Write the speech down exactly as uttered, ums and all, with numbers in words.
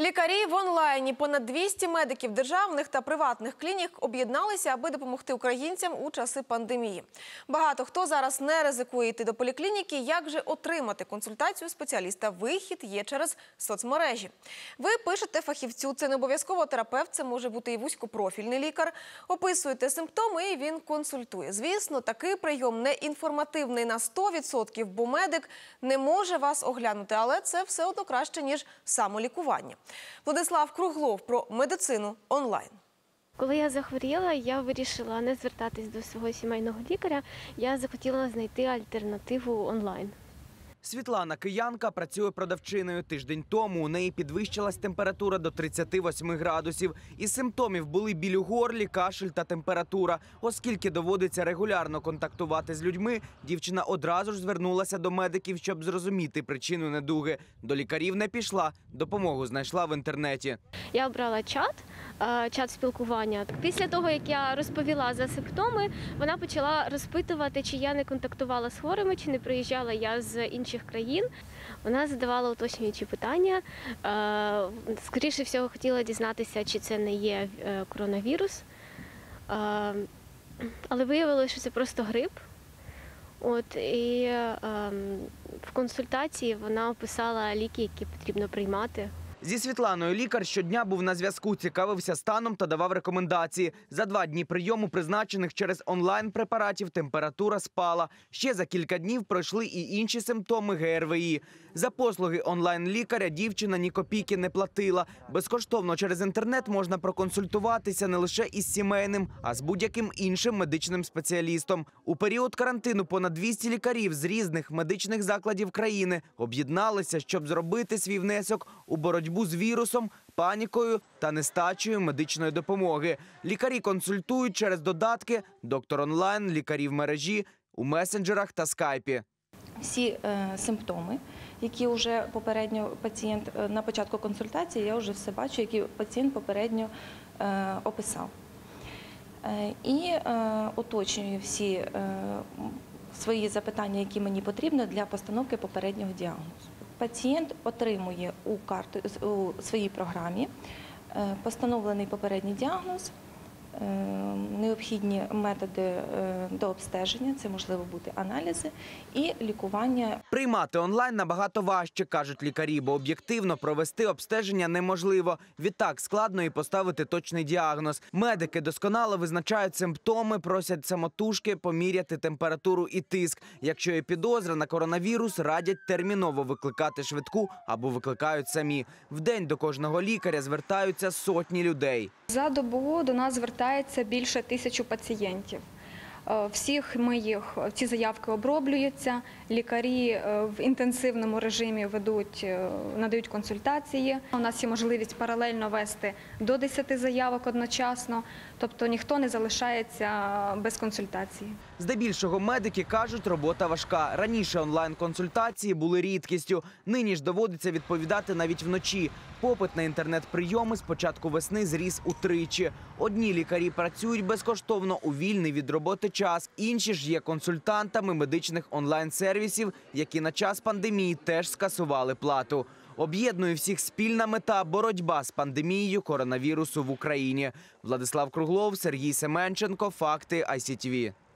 Лікарі в онлайні. Понад двісті медиків державних та приватних клінік об'єдналися, аби допомогти українцям у часи пандемії. Багато хто зараз не ризикує йти до поліклініки. Як же отримати консультацію спеціаліста? Вихід є через соцмережі. Ви пишете фахівцю, це не обов'язково терапевт, це може бути і вузькопрофільний лікар. Описуєте симптоми і він консультує. Звісно, такий прийом не інформативний на сто відсотків, бо медик не може вас оглянути, але це все одно краще, ніж самолікування. Владислав Круглов про медицину онлайн. Коли я захворіла, я вирішила не звертатись до свого сімейного лікаря. Я захотіла знайти альтернативу онлайн. Світлана – киянка, працює продавчиною. Тиждень тому у неї підвищилась температура до тридцяти восьми градусів. Із симптомів були біль у горлі, кашель та температура. Оскільки доводиться регулярно контактувати з людьми, дівчина одразу ж звернулася до медиків, щоб зрозуміти причину недуги. До лікарів не пішла, допомогу знайшла в інтернеті. Я обрала чат, чат спілкування. Після того, як я розповіла за симптоми, вона почала розпитувати, чи я не контактувала з хворими, чи не приїжджала я з інших країн. Вона задавала уточнюючі питання. Скоріше всього, хотіла дізнатися, чи це не є коронавірус. Але виявилося, що це просто грип. От, і в консультації вона описала ліки, які потрібно приймати. Зі Світланою лікар щодня був на зв'язку, цікавився станом та давав рекомендації. За два дні прийому, призначених через онлайн-препаратів, температура спала. Ще за кілька днів пройшли і інші симптоми ге ер ве і. За послуги онлайн-лікаря дівчина ні копійки не платила. Безкоштовно через інтернет можна проконсультуватися не лише із сімейним, а з будь-яким іншим медичним спеціалістом. У період карантину понад двісті лікарів з різних медичних закладів країни об'єдналися, щоб зробити свій внесок у боротьбу з вірусом, панікою та нестачею медичної допомоги. Лікарі консультують через додатки «Доктор онлайн», «Лікарі в мережі», у месенджерах та скайпі. Всі е, симптоми, які вже попередньо пацієнт е, на початку консультації, я вже все бачу, які пацієнт попередньо е, описав. Е, і е, уточнюю всі е, свої запитання, які мені потрібні для постановки попереднього діагнозу. Пацієнт отримує у, карту, у своїй програмі постановлений попередній діагноз, необхідні методи до обстеження, це можливо бути аналізи і лікування. Приймати онлайн набагато важче, кажуть лікарі, бо об'єктивно провести обстеження неможливо. Відтак складно і поставити точний діагноз. Медики досконало визначають симптоми, просять самотужки поміряти температуру і тиск. Якщо є підозра на коронавірус, радять терміново викликати швидку або викликають самі. Вдень до кожного лікаря звертаються сотні людей. За добу до нас звертається більше тисячі пацієнтів. Всіх ми їх, ці заявки оброблюються, лікарі в інтенсивному режимі ведуть, надають консультації. У нас є можливість паралельно вести до десяти заявок одночасно, тобто ніхто не залишається без консультації. Здебільшого медики кажуть, робота важка. Раніше онлайн-консультації були рідкістю, нині ж доводиться відповідати навіть вночі. Попит на інтернет-прийоми з початку весни зріс утричі. Одні лікарі працюють безкоштовно у вільний від роботи час, інші ж є консультантами медичних онлайн-сервісів, які на час пандемії теж скасували плату. Об'єднує всіх спільна мета – боротьба з пандемією коронавірусу в Україні. Владислав Круглов, Сергій Семенченко, Факти, ай сі ті ві.